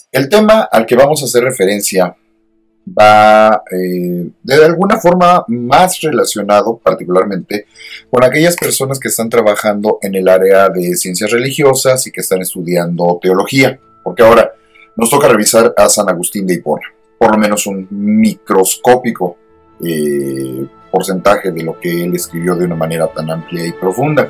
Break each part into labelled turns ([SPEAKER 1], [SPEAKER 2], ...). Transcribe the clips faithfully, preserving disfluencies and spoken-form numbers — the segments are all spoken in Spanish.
[SPEAKER 1] El tema al que vamos a hacer referencia va eh, de alguna forma más relacionado particularmente con aquellas personas que están trabajando en el área de ciencias religiosas y que están estudiando teología, porque ahora nos toca revisar a San Agustín de Hipona, por lo menos un microscópico eh, porcentaje de lo que él escribió de una manera tan amplia y profunda.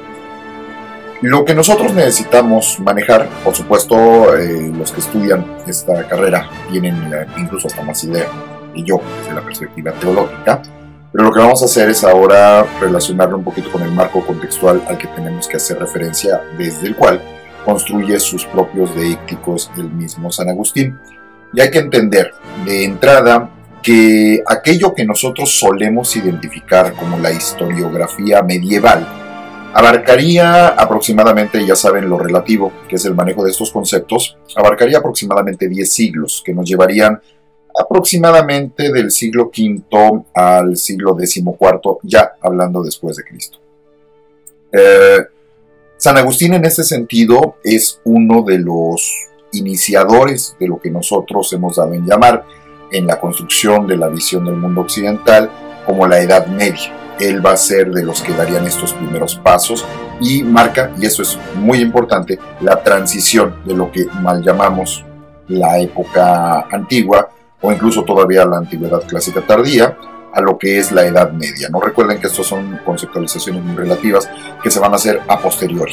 [SPEAKER 1] Lo que nosotros necesitamos manejar, por supuesto, eh, los que estudian esta carrera tienen eh, incluso hasta más idea que yo desde la perspectiva teológica, pero lo que vamos a hacer es ahora relacionarlo un poquito con el marco contextual al que tenemos que hacer referencia, desde el cual construye sus propios deícticos el mismo San Agustín. Y hay que entender de entrada que aquello que nosotros solemos identificar como la historiografía medieval abarcaría aproximadamente, ya saben lo relativo que es el manejo de estos conceptos, abarcaría aproximadamente diez siglos, que nos llevarían aproximadamente del siglo quinto al siglo decimocuarto, ya hablando después de Cristo. Eh, San Agustín en este sentido es uno de los iniciadores de lo que nosotros hemos dado en llamar en la construcción de la visión del mundo occidental como la Edad Media. Él va a ser de los que darían estos primeros pasos y marca, y eso es muy importante, la transición de lo que mal llamamos la época antigua o incluso todavía la antigüedad clásica tardía a lo que es la Edad Media. No recuerden que estos son conceptualizaciones muy relativas que se van a hacer a posteriori.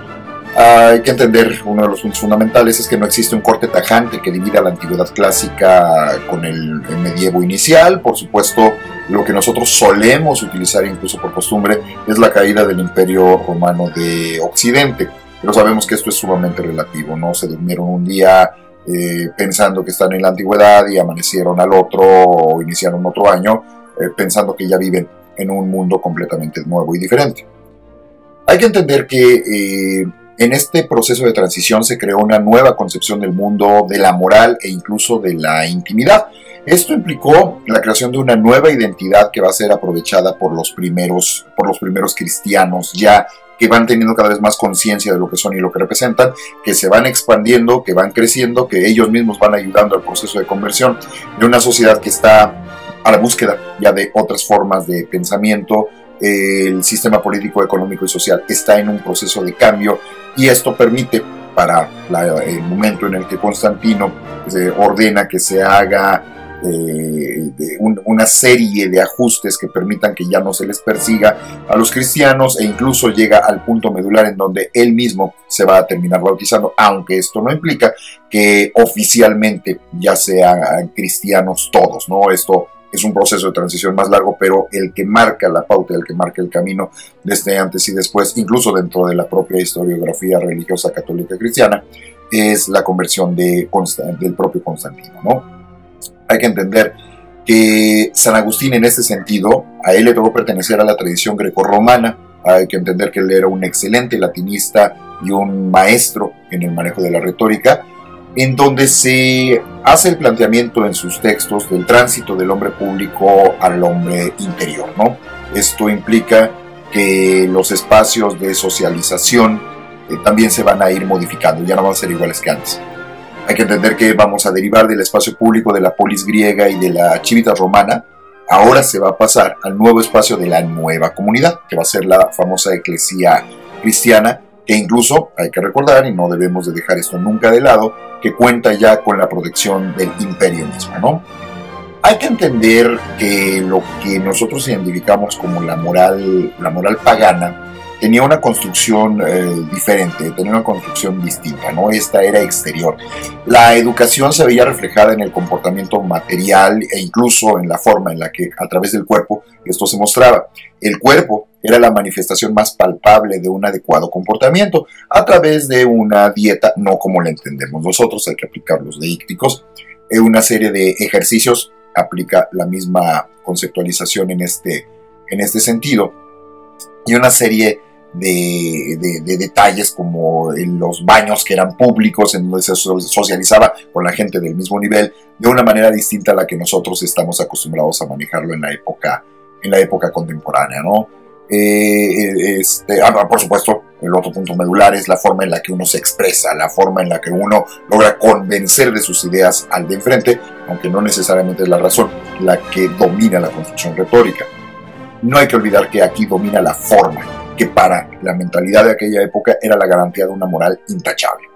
[SPEAKER 1] Hay que entender, uno de los puntos fundamentales es que no existe un corte tajante que divida la antigüedad clásica con el, el medievo inicial. Por supuesto, lo que nosotros solemos utilizar incluso por costumbre es la caída del Imperio Romano de Occidente, pero sabemos que esto es sumamente relativo, ¿no? Se durmieron un día eh, pensando que están en la antigüedad y amanecieron al otro o iniciaron otro año eh, pensando que ya viven en un mundo completamente nuevo y diferente. Hay que entender que eh, en este proceso de transición se creó una nueva concepción del mundo, de la moral e incluso de la intimidad. Esto implicó la creación de una nueva identidad que va a ser aprovechada por los primeros, por los primeros cristianos, ya que van teniendo cada vez más conciencia de lo que son y lo que representan, que se van expandiendo, que van creciendo, que ellos mismos van ayudando al proceso de conversión de una sociedad que está a la búsqueda ya de otras formas de pensamiento. El sistema político, económico y social está en un proceso de cambio y esto permite para la, el momento en el que Constantino se ordena que se haga eh, de un, una serie de ajustes que permitan que ya no se les persiga a los cristianos e incluso llega al punto medular en donde él mismo se va a terminar bautizando, aunque esto no implica que oficialmente ya sean cristianos todos, ¿no? Esto es un proceso de transición más largo, pero el que marca la pauta, el que marca el camino desde antes y después, incluso dentro de la propia historiografía religiosa católica cristiana, es la conversión de Constant- del propio Constantino, ¿no? Hay que entender que San Agustín en este sentido, a él le tocó pertenecer a la tradición grecorromana. Hay que entender que él era un excelente latinista y un maestro en el manejo de la retórica, en donde se hace el planteamiento en sus textos del tránsito del hombre público al hombre interior, ¿no? Esto implica que los espacios de socialización eh, también se van a ir modificando, ya no van a ser iguales que antes. Hay que entender que vamos a derivar del espacio público de la polis griega y de la civitas romana, ahora se va a pasar al nuevo espacio de la nueva comunidad, que va a ser la famosa eclesía cristiana, que incluso hay que recordar, y no debemos de dejar esto nunca de lado, que cuenta ya con la protección del imperio mismo, ¿no? Hay que entender que lo que nosotros identificamos como la moral, la moral pagana tenía una construcción eh, diferente, tenía una construcción distinta, ¿no? Esta era exterior. La educación se veía reflejada en el comportamiento material e incluso en la forma en la que a través del cuerpo esto se mostraba. El cuerpo era la manifestación más palpable de un adecuado comportamiento a través de una dieta, no como la entendemos nosotros, hay que aplicar los deícticos, eh, una serie de ejercicios, aplica la misma conceptualización en este, en este sentido, y una serie de, de, de detalles como en los baños que eran públicos, en donde se socializaba con la gente del mismo nivel, de una manera distinta a la que nosotros estamos acostumbrados a manejarlo en la época, en la época contemporánea, ¿no? Eh, este, ah, por supuesto, el otro punto medular es la forma en la que uno se expresa, la forma en la que uno logra convencer de sus ideas al de enfrente, aunque no necesariamente es la razón la que domina la construcción retórica. No hay que olvidar que aquí domina la forma, que para la mentalidad de aquella época era la garantía de una moral intachable.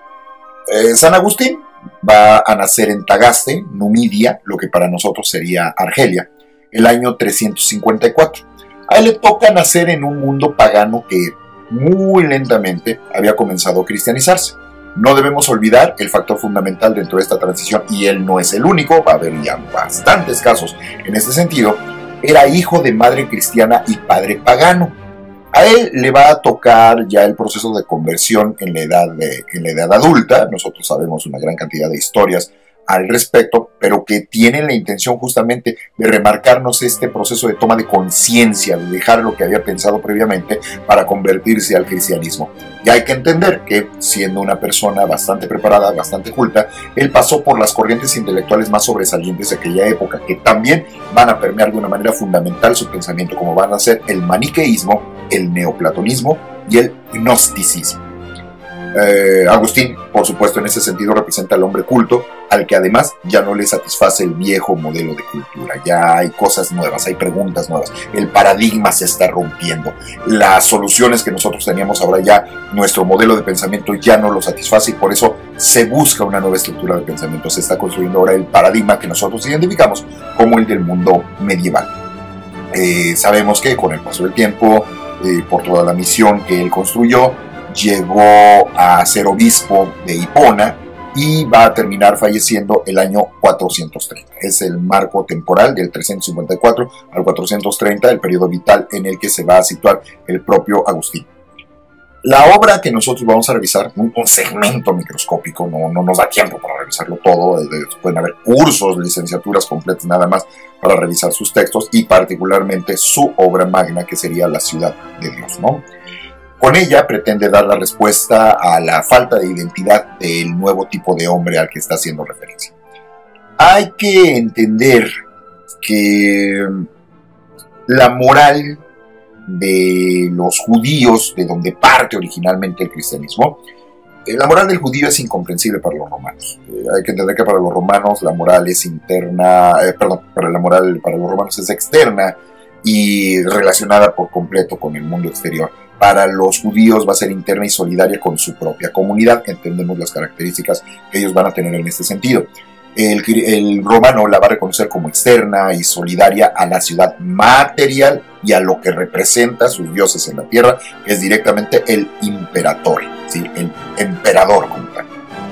[SPEAKER 1] Eh, San Agustín va a nacer en Tagaste, Numidia, lo que para nosotros sería Argelia, el año trescientos cincuenta y cuatro. A él le toca nacer en un mundo pagano que muy lentamente había comenzado a cristianizarse. No debemos olvidar el factor fundamental dentro de esta transición, y él no es el único, va a haber ya bastantes casos en este sentido. Era hijo de madre cristiana y padre pagano. A él le va a tocar ya el proceso de conversión en la edad, de, en la edad adulta. Nosotros sabemos una gran cantidad de historias al respecto, pero que tienen la intención justamente de remarcarnos este proceso de toma de conciencia, de dejar lo que había pensado previamente para convertirse al cristianismo. Y hay que entender que, siendo una persona bastante preparada, bastante culta, él pasó por las corrientes intelectuales más sobresalientes de aquella época, que también van a permear de una manera fundamental su pensamiento, como van a ser el maniqueísmo, el neoplatonismo y el gnosticismo. Eh, Agustín, por supuesto, en ese sentido representa al hombre culto, al que además ya no le satisface el viejo modelo de cultura. Ya hay cosas nuevas, hay preguntas nuevas, el paradigma se está rompiendo, las soluciones que nosotros teníamos ahora ya, nuestro modelo de pensamiento ya no lo satisface, y por eso se busca una nueva estructura de pensamiento. Se está construyendo ahora el paradigma que nosotros identificamos como el del mundo medieval. Eh, sabemos que con el paso del tiempo, eh, por toda la misión que él construyó, llegó a ser obispo de Hipona y va a terminar falleciendo el año cuatrocientos treinta. Es el marco temporal del trescientos cincuenta y cuatro al cuatrocientos treinta, el periodo vital en el que se va a situar el propio Agustín. La obra que nosotros vamos a revisar, un, un segmento microscópico, no, no nos da tiempo para revisarlo todo, pueden haber cursos, licenciaturas completas nada más para revisar sus textos, y particularmente su obra magna, que sería La Ciudad de Dios, ¿no? Con ella pretende dar la respuesta a la falta de identidad del nuevo tipo de hombre al que está haciendo referencia. Hay que entender que la moral de los judíos, de donde parte originalmente el cristianismo, la moral del judío es incomprensible para los romanos. Eh, hay que entender que para los romanos la moral es interna, eh, perdón, para la moral para los romanos es externa y relacionada por completo con el mundo exterior. Para los judíos va a ser interna y solidaria con su propia comunidad. Entendemos las características que ellos van a tener en este sentido. El, el romano la va a reconocer como externa y solidaria a la ciudad material y a lo que representa sus dioses en la tierra, que es directamente el imperatore, ¿sí? El emperador como tal.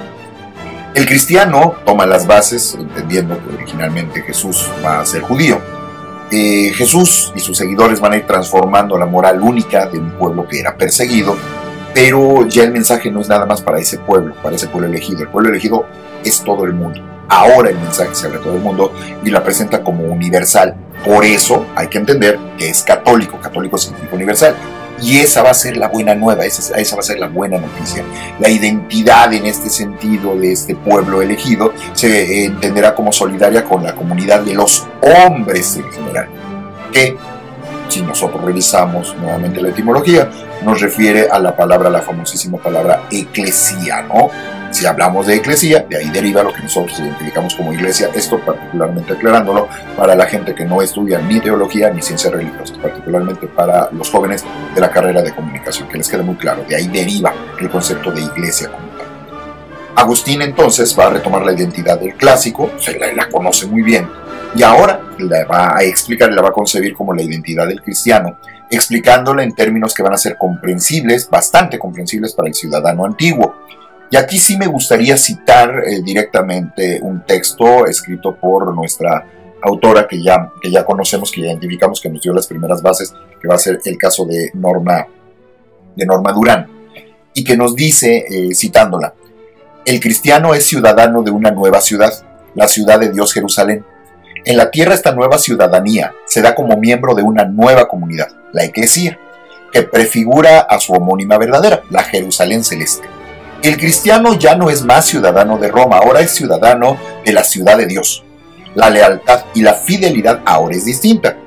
[SPEAKER 1] El cristiano toma las bases, entendiendo que originalmente Jesús va a ser judío. Eh, Jesús y sus seguidores van a ir transformando la moral única de un pueblo que era perseguido, pero ya el mensaje no es nada más para ese pueblo, para ese pueblo elegido. El pueblo elegido es todo el mundo. Ahora el mensaje se abre a todo el mundo y la presenta como universal. Por eso hay que entender que es católico. Católico significa universal. Y esa va a ser la buena nueva, esa, esa va a ser la buena noticia. La identidad en este sentido de este pueblo elegido se entenderá como solidaria con la comunidad de los hombres en general, que, si nosotros revisamos nuevamente la etimología, nos refiere a la palabra, la famosísima palabra eclesía, ¿no? Si hablamos de eclesía, de ahí deriva lo que nosotros identificamos como iglesia, esto particularmente aclarándolo para la gente que no estudia ni teología ni ciencias religiosas, particularmente para los jóvenes de la carrera de comunicación, que les quede muy claro, de ahí deriva el concepto de iglesia como tal. Agustín entonces va a retomar la identidad del clásico, se la, la conoce muy bien, y ahora la va a explicar y la va a concebir como la identidad del cristiano, explicándola en términos que van a ser comprensibles, bastante comprensibles para el ciudadano antiguo. Y aquí sí me gustaría citar eh, directamente un texto escrito por nuestra autora que ya, que ya conocemos, que ya identificamos, que nos dio las primeras bases, que va a ser el caso de Norma, de Norma Durán, y que nos dice, eh, citándola, el cristiano es ciudadano de una nueva ciudad, la ciudad de Dios Jerusalén. En la tierra esta nueva ciudadanía se da como miembro de una nueva comunidad, la eclesía, que prefigura a su homónima verdadera, la Jerusalén celeste. El cristiano ya no es más ciudadano de Roma, ahora es ciudadano de la ciudad de Dios. La lealtad y la fidelidad ahora es distinta.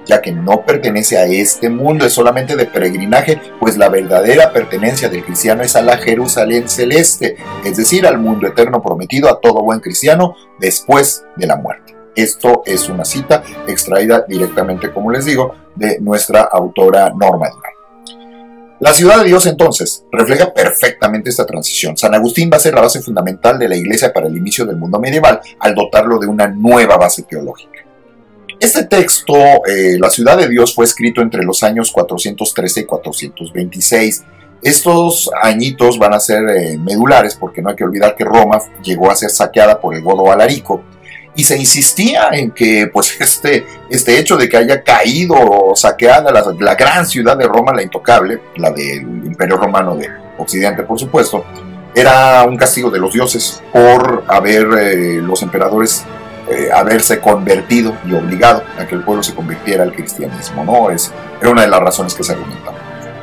[SPEAKER 1] ya que no pertenece a este mundo, es solamente de peregrinaje, pues la verdadera pertenencia del cristiano es a la Jerusalén celeste, es decir, al mundo eterno prometido a todo buen cristiano después de la muerte. Esto es una cita extraída directamente, como les digo, de nuestra autora Norma Durán. La ciudad de Dios, entonces, refleja perfectamente esta transición. San Agustín va a ser la base fundamental de la Iglesia para el inicio del mundo medieval, al dotarlo de una nueva base teológica. Este texto, eh, La ciudad de Dios, fue escrito entre los años cuatrocientos trece y cuatrocientos veintiséis. Estos añitos van a ser eh, medulares, porque no hay que olvidar que Roma llegó a ser saqueada por el godo Alarico, y se insistía en que pues este, este hecho de que haya caído saqueada la, la gran ciudad de Roma, la intocable, la del Imperio Romano de Occidente, por supuesto, era un castigo de los dioses por haber eh, los emperadores eh, haberse convertido y obligado a que el pueblo se convirtiera al cristianismo, ¿no? Es, era una de las razones que se argumentaban.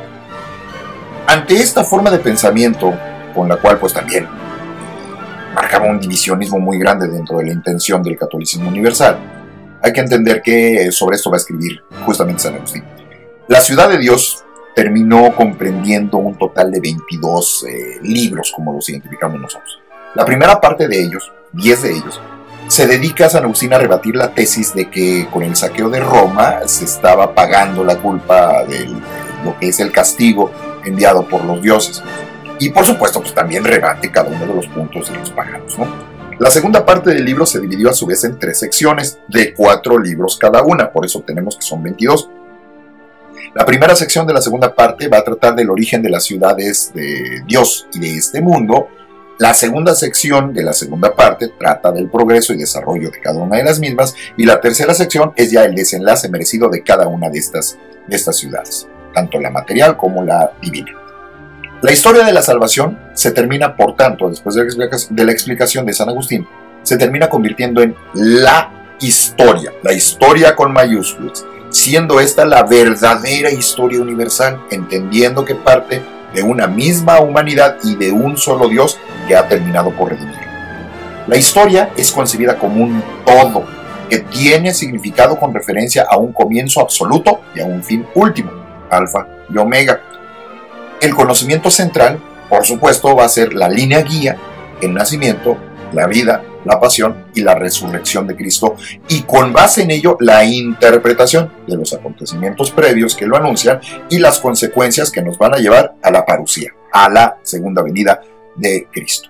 [SPEAKER 1] Ante esta forma de pensamiento, con la cual pues también marcaba un divisionismo muy grande dentro de la intención del catolicismo universal, hay que entender que sobre esto va a escribir justamente San Agustín. La ciudad de Dios terminó comprendiendo un total de veintidós eh, libros, como los identificamos nosotros. La primera parte de ellos, diez de ellos, se dedica a San Agustín a rebatir la tesis de que con el saqueo de Roma se estaba pagando la culpa de lo que es el castigo enviado por los dioses. Y por supuesto, pues también rebate cada uno de los puntos de los paganos, ¿no? La segunda parte del libro se dividió a su vez en tres secciones, de cuatro libros cada una, por eso tenemos que son veintidós. La primera sección de la segunda parte va a tratar del origen de las ciudades de Dios y de este mundo. La segunda sección de la segunda parte trata del progreso y desarrollo de cada una de las mismas, y la tercera sección es ya el desenlace merecido de cada una de estas, de estas ciudades, tanto la material como la divina. La historia de la salvación se termina, por tanto, después de la explicación de San Agustín, se termina convirtiendo en la historia, la historia con mayúsculas, siendo esta la verdadera historia universal, entendiendo que parte de una misma humanidad y de un solo Dios que ha terminado por redimir. La historia es concebida como un todo, que tiene significado con referencia a un comienzo absoluto y a un fin último, alfa y omega. El conocimiento central, por supuesto, va a ser la línea guía, el nacimiento, la vida, la pasión y la resurrección de Cristo, y con base en ello la interpretación de los acontecimientos previos que lo anuncian y las consecuencias que nos van a llevar a la parusía, a la segunda venida de Cristo.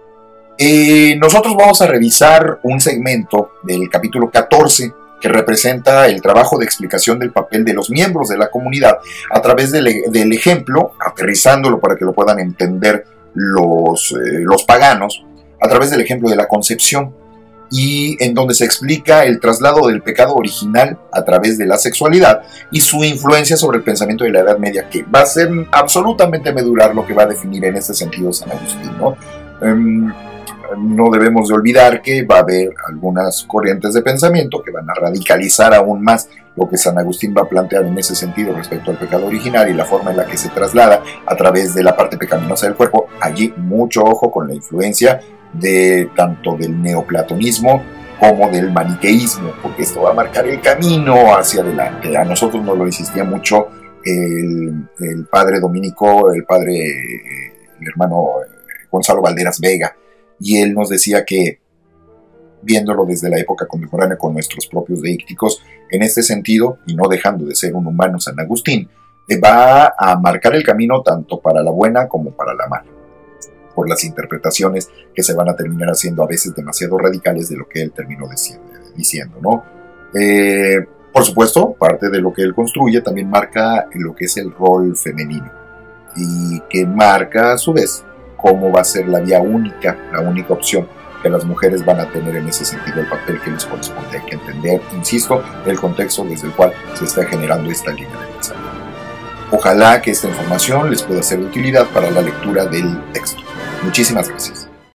[SPEAKER 1] Eh, nosotros vamos a revisar un segmento del capítulo catorce que representa el trabajo de explicación del papel de los miembros de la comunidad a través del, del ejemplo, aterrizándolo para que lo puedan entender los, eh, los paganos, a través del ejemplo de la concepción, y en donde se explica el traslado del pecado original a través de la sexualidad y su influencia sobre el pensamiento de la Edad Media, que va a ser absolutamente medular lo que va a definir en este sentido San Agustín, ¿no? Um, no debemos de olvidar que va a haber algunas corrientes de pensamiento que van a radicalizar aún más lo que San Agustín va a plantear en ese sentido respecto al pecado original y la forma en la que se traslada a través de la parte pecaminosa del cuerpo. Allí mucho ojo con la influencia de tanto del neoplatonismo como del maniqueísmo, porque esto va a marcar el camino hacia adelante. A nosotros nos lo insistía mucho el, el padre dominico, el padre, el hermano Gonzalo Valderas Vega, y él nos decía que, viéndolo desde la época contemporánea con nuestros propios deícticos, en este sentido, y no dejando de ser un humano San Agustín, va a marcar el camino tanto para la buena como para la mala, por las interpretaciones que se van a terminar haciendo a veces demasiado radicales de lo que él terminó diciendo, ¿no? Eh, por supuesto, parte de lo que él construye también marca lo que es el rol femenino, y que marca a su vez cómo va a ser la vía única, la única opción que las mujeres van a tener en ese sentido, el papel que les corresponde. Hay que entender, insisto, el contexto desde el cual se está generando esta línea de pensamiento. Ojalá que esta información les pueda ser de utilidad para la lectura del texto. Muchísimas gracias.